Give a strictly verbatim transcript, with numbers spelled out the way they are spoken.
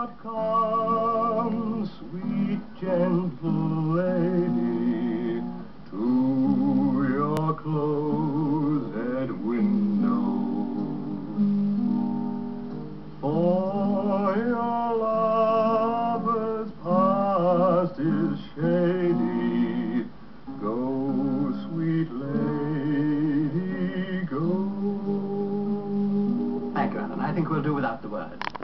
But come, sweet gentle lady, to your closed window, for your lover's past is shady. Go, sweet lady, go. Thank you, Alan. I think we'll do without the word.